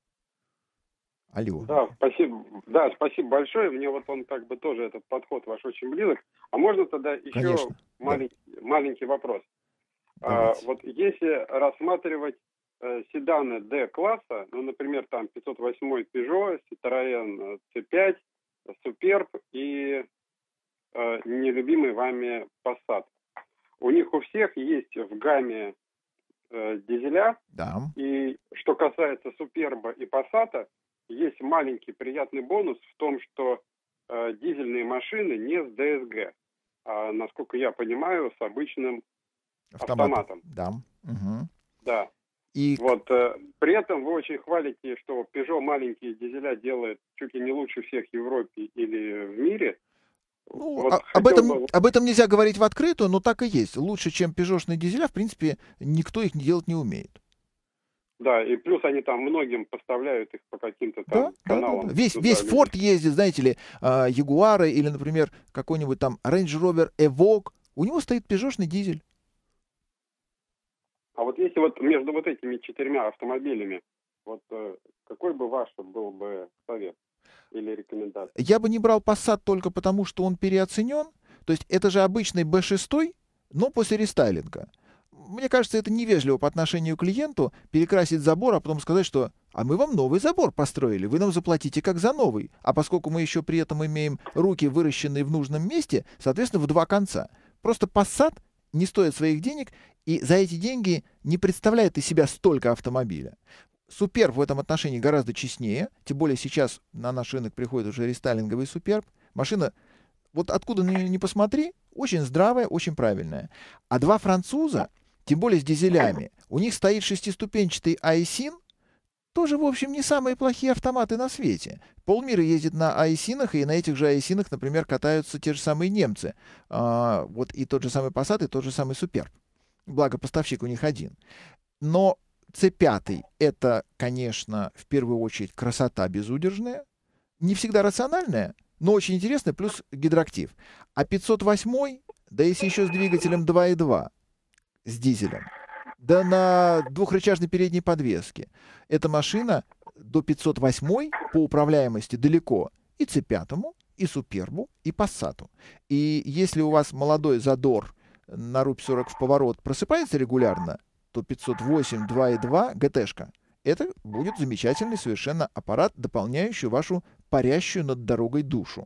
Алло. Да, спасибо. Да, спасибо большое. Мне вот он как бы тоже этот подход ваш очень близок. А можно тогда еще Конечно. Да. маленький, маленький вопрос? А, Давайте. вот если рассматривать э, седаны D-класса, ну, например, там пятьсот восемь Peugeot, Citroёn си пять, Superb и э, нелюбимый вами Passat. У них у всех есть в гамме э, дизеля, Да. и что касается Суперба и Passat, есть маленький приятный бонус в том, что э, дизельные машины не с ди эс джи, а, насколько я понимаю, с обычным Автомат. автоматом. Да. Угу. Да. И... Вот, э, при этом вы очень хвалите, что Peugeot маленькие дизеля делает чуть ли не лучше всех в Европе или в мире. Ну, вот а, об, этом, бы... об этом нельзя говорить в открытую, но так и есть. Лучше, чем пежошные дизеля, в принципе, никто их делать не умеет. Да, и плюс они там многим поставляют их по каким-то там да, каналам. Да, да. Весь, туда, весь Ford ездит, знаете ли, Ягуары или, например, какой-нибудь там Range Rover Evoque. У него стоит пежошный дизель. А вот если вот между вот этими четырьмя автомобилями, вот э, какой бы ваш был бы совет или рекомендация? Я бы не брал Passat только потому, что он переоценен. То есть это же обычный бэ шесть, но после рестайлинга. Мне кажется, это невежливо по отношению к клиенту перекрасить забор, а потом сказать, что «а мы вам новый забор построили, вы нам заплатите как за новый». А поскольку мы еще при этом имеем руки, выращенные в нужном месте, соответственно, в два конца. Просто Passat не стоит своих денег, и за эти деньги не представляет из себя столько автомобиля. Суперб в этом отношении гораздо честнее, тем более сейчас на наш рынок приходит уже рестайлинговый Суперб. Машина, вот откуда ни, ни посмотри, очень здравая, очень правильная. А два француза, тем более с дизелями, у них стоит шестиступенчатый Айсин, тоже, в общем, не самые плохие автоматы на свете. Полмира ездит на Айсинах, и на этих же Айсинах, например, катаются те же самые немцы. А, вот и тот же самый Passat, и тот же самый Суперб. Благо, поставщик у них один. Но си пять — это, конечно, в первую очередь красота безудержная, не всегда рациональная, но очень интересная, плюс гидроактив. А пятьсот восемь, да если еще с двигателем два и два, с дизелем, да на двухрычажной передней подвеске. Эта машина до пятьсот восемь по управляемости далеко и си пять, и Супербу, и Passat. И если у вас молодой задор на рубь сорок в поворот просыпается регулярно, то пятьсот восемь два и два ГТшка — это будет замечательный совершенно аппарат, дополняющий вашу парящую над дорогой душу.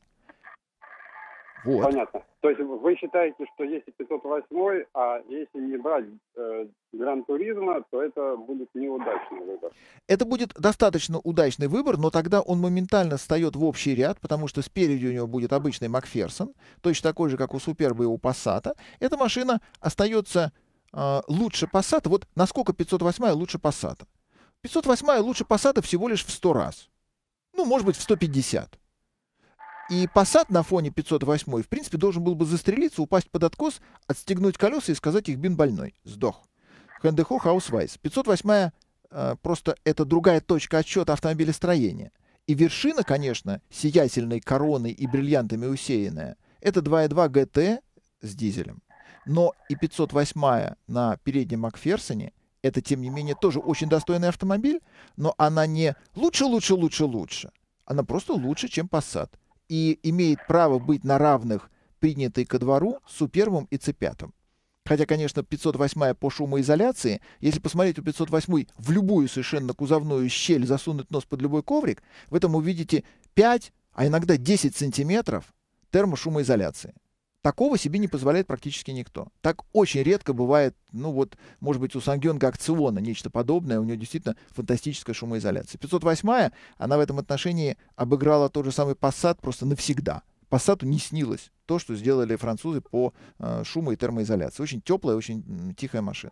Вот. Понятно. То есть вы считаете, что если пятьсот восемь, а если не брать э, Гран-туризмо, то это будет неудачный выбор? Это будет достаточно удачный выбор, но тогда он моментально встает в общий ряд, потому что спереди у него будет обычный Макферсон, точно такой же, как у Суперба и у Passat. Эта машина остается э, лучше Passat. Вот насколько пятьсот восемь лучше Passat? пятьсот восемь лучше Passat всего лишь в сто раз. Ну, может быть, в сто пятьдесят. И Passat на фоне пятьсот восемь, в принципе, должен был бы застрелиться, упасть под откос, отстегнуть колеса и сказать: их бин больной, сдох. Хэндехо Хаусвайс. пятьсот восемь э, просто это другая точка отсчета автомобилестроения. И вершина, конечно, сиятельной короной и бриллиантами усеянная, это два и два ГТ с дизелем. Но и пятьсот восемь на переднем Макферсоне — это, тем не менее, тоже очень достойный автомобиль, но она не лучше, лучше, лучше, лучше. Она просто лучше, чем Passat. И имеет право быть на равных, принятой ко двору, с Супербом и си пять. Хотя, конечно, пятьсот восемь по шумоизоляции, если посмотреть у пятьсот восемь в любую совершенно кузовную щель, засунуть нос под любой коврик, в этом увидите пять, а иногда десять сантиметров термошумоизоляции. Такого себе не позволяет практически никто. Так очень редко бывает, ну вот, может быть, у Сангёнга Акциона нечто подобное, у нее действительно фантастическая шумоизоляция. пятьсот восемь, она в этом отношении обыграла тот же самый Passat просто навсегда. Passatу не снилось то, что сделали французы по э, шуму и термоизоляции. Очень теплая, очень м, тихая машина.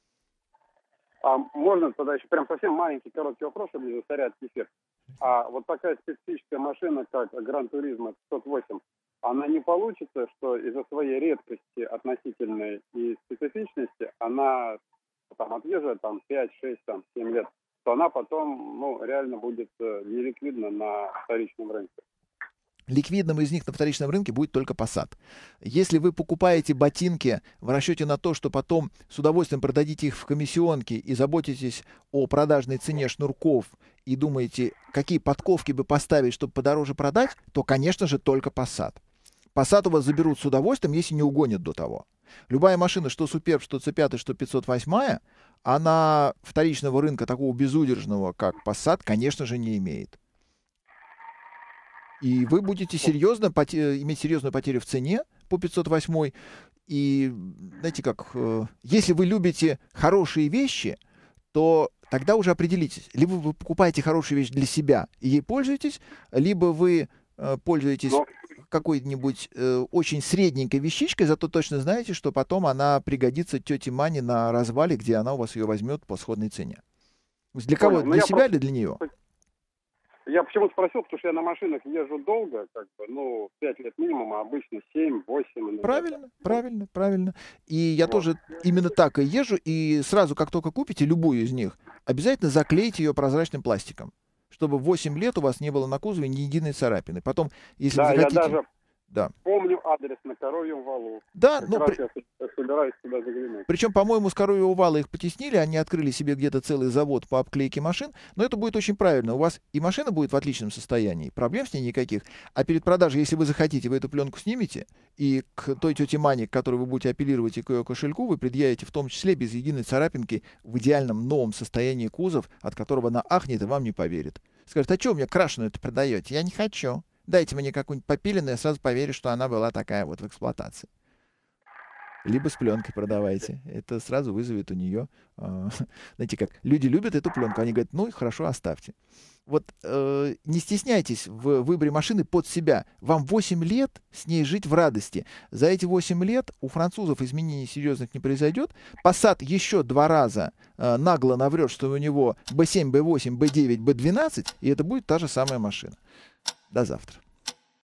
А можно тогда еще прям совсем маленький короткий вопрос, чтобы не засорять эфир. А вот такая специфическая машина, как Гран-туризмо пятьсот восемь, она не получится, что из-за своей редкости относительной и специфичности она там отъезжает там пять, шесть, там, семь лет, то она потом, ну, реально будет неликвидна на вторичном рынке. Ликвидным из них на вторичном рынке будет только Passat. Если вы покупаете ботинки в расчете на то, что потом с удовольствием продадите их в комиссионке и заботитесь о продажной цене шнурков и думаете, какие подковки бы поставить, чтобы подороже продать, то, конечно же, только Passat. Passat у вас заберут с удовольствием, если не угонят до того. Любая машина, что Суперб, что си пять, что пятьсот восемь, она вторичного рынка такого безудержного, как Passat, конечно же, не имеет. И вы будете серьезно поте- иметь серьезную потерю в цене по пятьсот восемь. И, знаете как, э, если вы любите хорошие вещи, то тогда уже определитесь. Либо вы покупаете хорошую вещь для себя и ей пользуетесь, либо вы э, пользуетесь Но... какой-нибудь э, очень средненькой вещичкой, зато точно знаете, что потом она пригодится тете Мане на развале, где она у вас ее возьмет по сходной цене. То есть для кого? Понял. Ну, Для я себя просто- или для нее? Я почему спросил, потому что я на машинах езжу долго, как бы, ну, пять лет минимум, а обычно семь, восемь. иногда. Правильно, правильно, правильно. И я Вот. тоже именно так и езжу, и сразу, как только купите любую из них, обязательно заклейте ее прозрачным пластиком, чтобы восемь лет у вас не было на кузове ни единой царапины. Потом, если Да, вы я захотите... даже Да, помню адрес на Коровьем валу. да, Как ну, раз при- я с- собираюсь туда заглянуть. причем, по-моему, с Коровьего вала их потеснили, они открыли себе где-то целый завод по обклейке машин, но это будет очень правильно. У вас и машина будет в отличном состоянии, проблем с ней никаких, а перед продажей, если вы захотите, вы эту пленку снимете, и к той тете Мане, к которой вы будете апеллировать, и к ее кошельку, вы предъявите в том числе без единой царапинки в идеальном новом состоянии кузов, от которого она ахнет и вам не поверит. Скажет: а что вы мне крашеную это продаете? Я не хочу. Дайте мне какую-нибудь попиленную, я сразу поверю, что она была такая вот в эксплуатации. Либо с пленкой продавайте. Это сразу вызовет у нее, э, знаете как, люди любят эту пленку, они говорят: ну и хорошо, оставьте. Вот э, не стесняйтесь в выборе машины под себя. Вам восемь лет с ней жить в радости. За эти восемь лет у французов изменений серьезных не произойдет. Passat еще два раза э, нагло наврет, что у него бэ семь, бэ восемь, бэ девять, бэ двенадцать, и это будет та же самая машина. До завтра.